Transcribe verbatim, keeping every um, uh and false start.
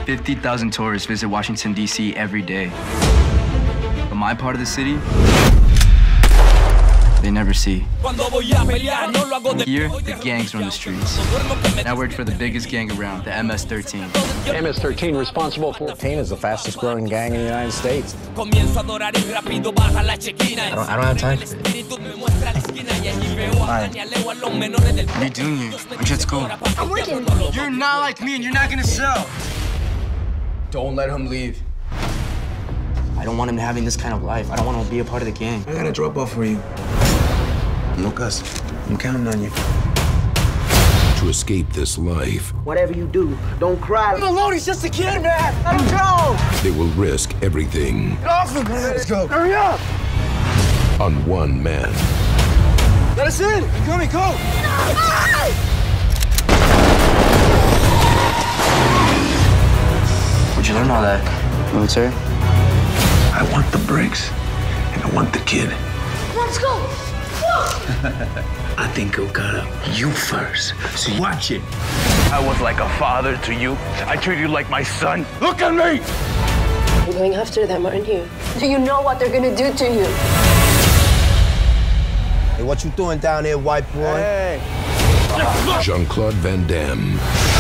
fifty thousand tourists visit Washington, D C every day. But my part of the city, they never see. Here, the gangs run the streets. And I worked for the biggest gang around, the M S thirteen. M S thirteen responsible for... thirteen is the fastest growing gang in the United States. I don't, I don't have time for it. Hi. What are you doing here? Why don't you at school? I'm working. You're not like me and you're not gonna sell. Don't let him leave. I don't want him having this kind of life. I don't want him to be a part of the gang. I got a drop off for you. Lucas, I'm counting on you. To escape this life, whatever you do, don't cry. Leave him alone, he's just a kid, man. Let him go. they will risk everything. Get off him, man. Let's go. Hurry up. On one man. Let us in. Come and go. Where'd you learn all that? Military? I want the bricks, and I want the kid. Let's go. I think he'll cut up you first, so you watch it. I was like a father to you. I treated you like my son. Look at me! You're going after them, aren't you? Do you know what they're gonna do to you? Hey, what you doing down there, white boy? Jean-Claude Van Damme.